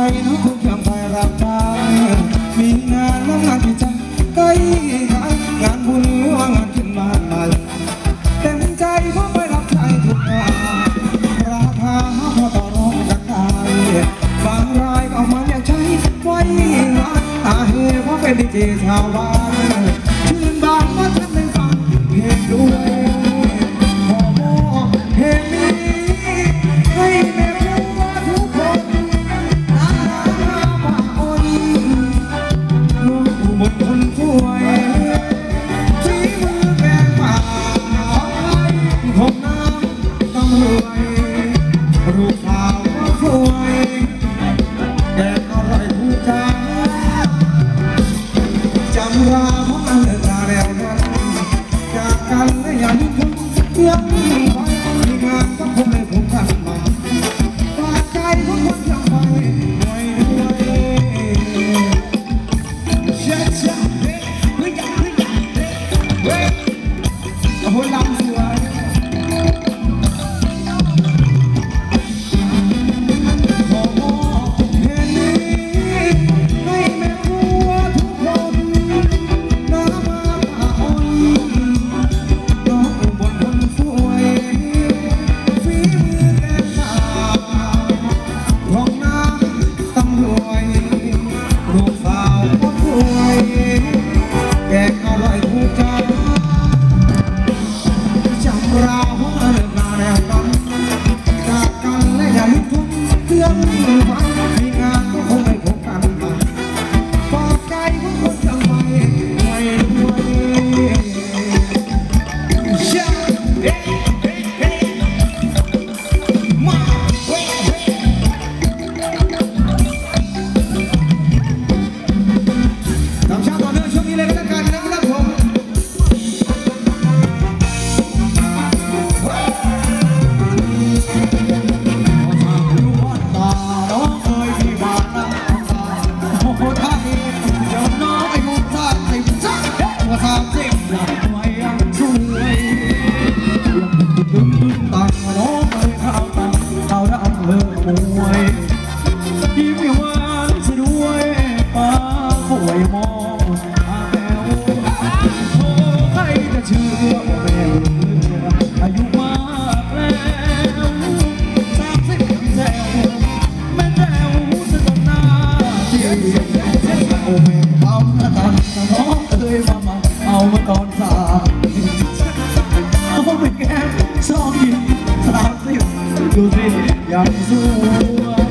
น้องทุกอย่างไปรับใช้มีงานแล้วงานที่ใจใกล้งานบุญหรือว่างานขึ้นบ้านใหม่เต็มใจเพราะไปรับใช้ทุกงานราคาพอต่อรองกันได้บางรายก็เอามาอยากใช้ไว้งานอาเหตุเพราะเป็นดีเจชาวบ้านชื่นบานว่าท่านได้ฟังเพลงด้วยขอมอบเพลงนี้ให้แม่ผัวทุกคนน้ำตามาอ่อนลูกอุบลคนสวยฝีมือแกงป่าของน้ำต้องรวยรูปสาวก็สวยแกงอร่อยถูกใจจำราเพราะมันเลิกลาแล้วนะจากกันและอย่าลืมถึงยังไว้มีงานก็คงไม่ผูกพันมาฝากใจของคนยังไปด้วยเช็ดเช็ดเฮ้ยเฮ้ยเฮ้ยเฮ้ยโอ้โหลำสวยขอมอบเพลงนี้ให้แม่ผัวทุกคนน้ำมาอ่อนน้องอุบลคนสวยฝีมือแกงป่าของน้ำตำรวจลูกสาวก็สวยแกงอร่อยถูกใจจำเราเพราะเลิกลาแล้วกันจากกันและอย่าลืมทุกเรื่องไว้มีงานก็คงไม่พบกันมาฝากใจของคนยังไปไม่ด้วยเชื่อเฮ้เฮ้เฮ้มาเฮ้เฮ้ตามชาต่อเนื่องช่วงนี้เลยก็แล้วกันนะครับผมดูสิยังสวย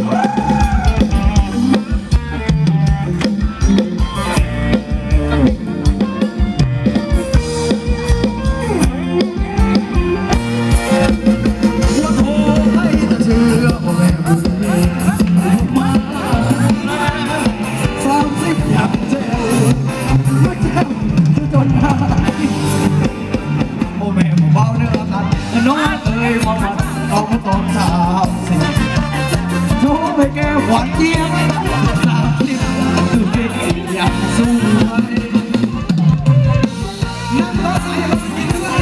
น้องเอ๋ยมาบัดเอามาตอนสาวสิโชว์ไปแก้หวานเจี๊ยบสาวสิดูดิอย่างสวยนั่งรถไฟมาสิด้วย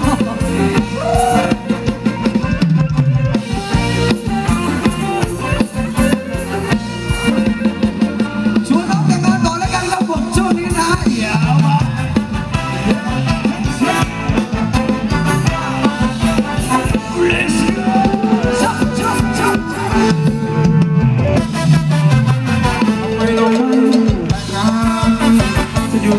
ชวนน้องแต่งงานต่อแล้วกันครับผมช่วงนี้นะอย่ามาจะอยู่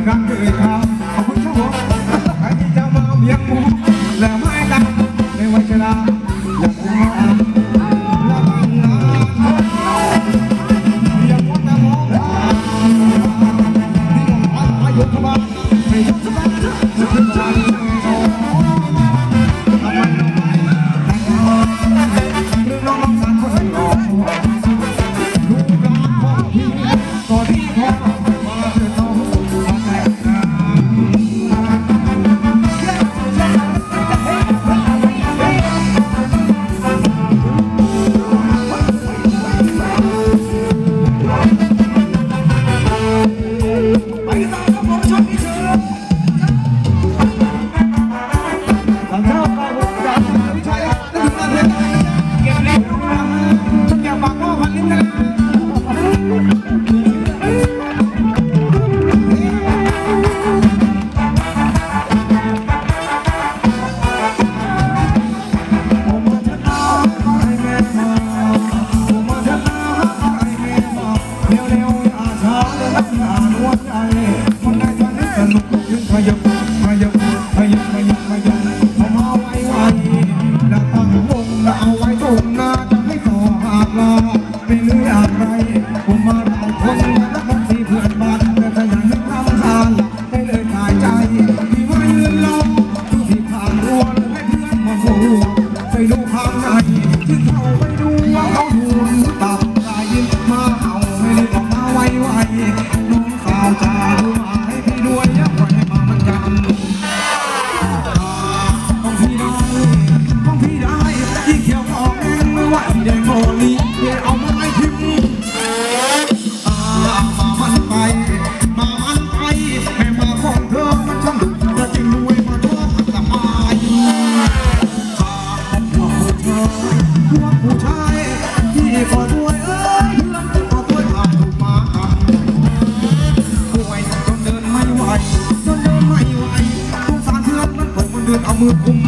รักเลยครับขอบคุณครับผมใครที่จะมาเบียดผมแล้วไม่รักในวันเวลาอยากจะมาแล้วบางงานอยากว่าจะมองว่าที่ผมพัดอายุทบ้านไม่ชอบสบายจะเป็นใจทำไมเราไม่แต่งงานเรื่องน้องสาวคนหล่อลูกรักพ่อพี่ก็ดีพอมาเถิดน้องมาแต่งงานเอามือกุม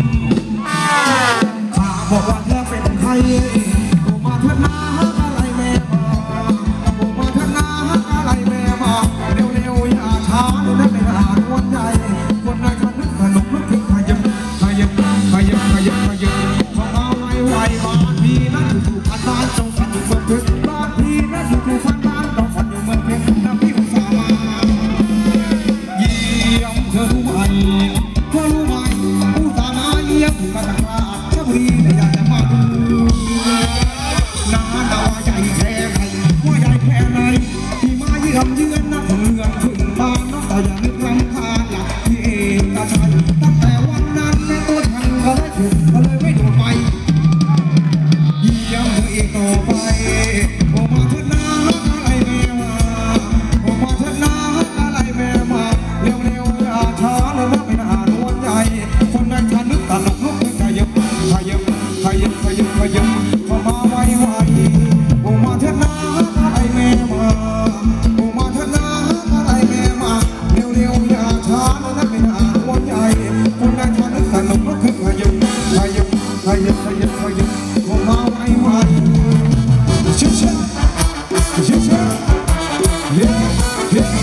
บอกว่าเธอเป็นใครบอกมาเถิดนะอะไรแม่บอกมาเถิดนะอะไรแม่มาเร็วๆอย่าช้าเดี๋ยวได้ไม่นานวันใหญ่คนในคันนึกสนุกนึกถึงขยับขยับขยับขยับขยับขอเอาไว้ไว้บ้านพี่นั่นอยู่พันบ้านต้องฝันอยู่เมืองเพชรบ้านพี่นั่นอยู่พันบ้านต้องฝันอยู่เมืองเพชรน้ำพี่อุตส่าห์มาเยี่ยมเธอรู้ไหมเธอรู้ไหมอุตส่าห์มาเยี่ยมมาจากราชบุรีแต่อยากจะมาดูน้าดาวใหญ่แค่ไหนว่าใหญ่แค่ไหนที่มาเยี่ยมเยือนนักเมืองถึงบ้านน้องแต่อย่านึกรำคาญหลักที่เองตาชัยตั้งแต่วันนั้นในตัวฉันก็ได้ถูกก็เลยไม่โดนไปเยี่ยมเธออีกต่อไปโอมาเถิดนะอะไรแม่มาโอมาเถิดนะอะไรแม่มาเร็วๆอย่าช้าเลยนะไม่นานวันใหญ่คนในฉันนึกตลกลุกขยับขยับขยับขยับขยับเข้ามาไวโอมาเถิดนะอะไรแม่มาโอมาเถิดนะอะไรแม่มาเร็วๆอย่าช้าเลยนะไม่นานวันใหญ่คนในฉันนึกตลกลุกขยับขยับขยับขยับขยับเข้ามาไวเชื่อเชื่อเชื่อเชื่อเฮ้เฮ้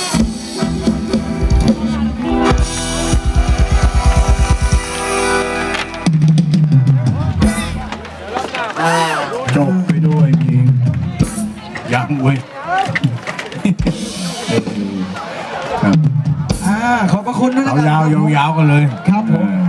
จบไปด้วยเพลงยังเว้ยครับขอบพระคุณนะคเอารับยาวๆกันเลยครับผม